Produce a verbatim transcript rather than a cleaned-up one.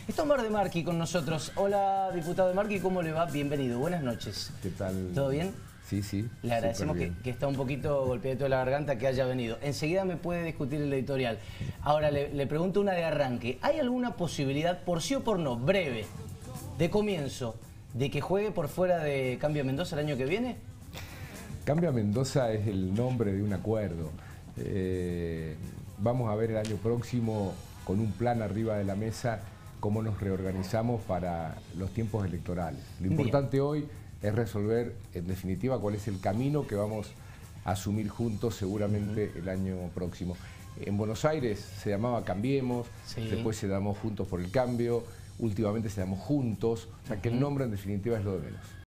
Está Omar De Marchi con nosotros. Hola, diputado De Marchi, ¿cómo le va? Bienvenido, buenas noches. ¿Qué tal? ¿Todo bien? Sí, sí. Le agradecemos que, que está un poquito golpeado de la garganta que haya venido. Enseguida me puede discutir el editorial. Ahora le, le pregunto una de arranque. ¿Hay alguna posibilidad, por sí o por no, breve, de comienzo, de que juegue por fuera de Cambia Mendoza el año que viene? Cambia Mendoza es el nombre de un acuerdo. Eh, vamos a ver el año próximo, con un plan arriba de la mesa, cómo nos reorganizamos para los tiempos electorales. Lo importante Bien. hoy es resolver, en definitiva, cuál es el camino que vamos a asumir juntos seguramente uh-huh. el año próximo. En Buenos Aires se llamaba Cambiemos, sí. después se llamó Juntos por el Cambio, últimamente se llamó Juntos, o sea que uh-huh. el nombre en definitiva es lo de menos.